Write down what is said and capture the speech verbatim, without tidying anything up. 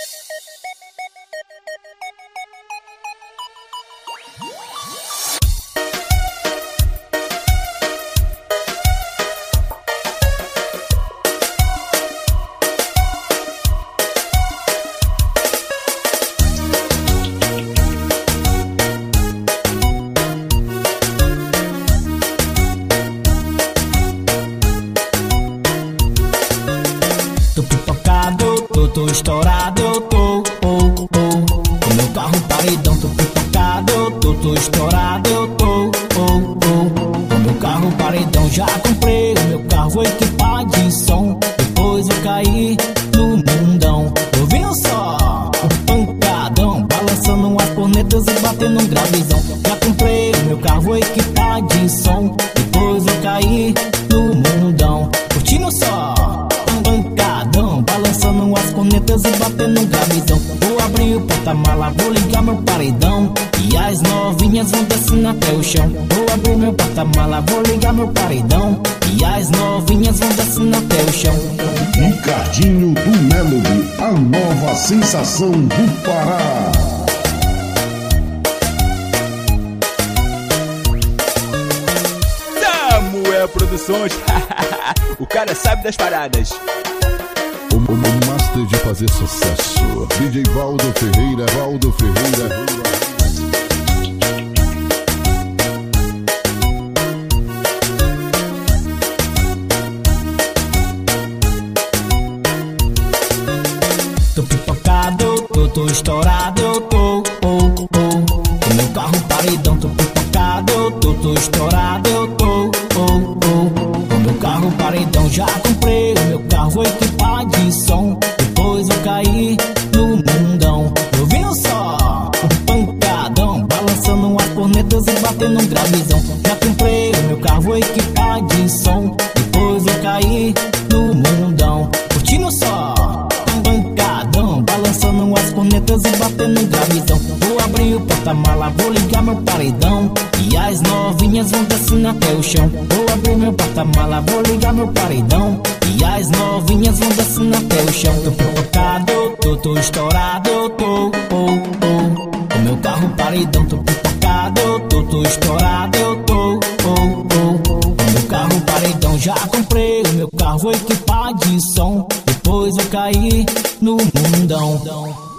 Tô pipocado, tô, tô estourado, eu tô, oh, oh. O meu carro paredão, tô pipocado, tô, tô estourado, eu tô, oh, oh. O meu carro paredão, já comprei, o meu carro equipado de som. Depois eu caí no mundão, ouvindo só um pancadão, balançando as cornetas e batendo um gravizão. Já comprei, o meu carro equipado de som. Depois eu caí no mundão, curtindo só pancadão, balançando as cornetas e batendo um gravizão. Vou abrir o porta-mala, vou ligar meu paredão e as novinhas vão descendo até o chão. Vou abrir meu porta-mala, vou ligar meu paredão e as novinhas vão descendo até o chão. Ricardinho do Melody, a nova sensação do Pará. Samuel Produções. O cara sabe das paradas. O, o, o master de fazer sucesso, D J Valdo Ferreira, Valdo Ferreira. Tô pipocado, tô, tô estourado, eu tô, oh, oh. O meu carro paredão, tô pipocado, tô, tô estourado, eu tô, oh, oh. O meu carro paredão, já comprei, o meu carro equipado de som. Depois eu caí no mundão, ouvindo só um pancadão, balançando as cornetas e batendo um gravizão. Já comprei, o meu carro equipado de som. Depois eu caí no mundão, curtindo só pancadão, balançando as cornetas e batendo um gravizão. Vou abrir o porta-mala, vou ligar meu paredão e as novinhas vão descendo até o chão. Vou abrir meu porta-mala, vou ligar meu paredão e as novinhas vão descendo até o chão. Tô pipocado, tô, tô estourado, eu tô, oh, oh. O meu carro paredão, tô pipocado, tô, tô estourado, eu tô, oh, oh. O meu carro paredão, já comprei, o meu carro equipado de som. Depois eu caí no mundão.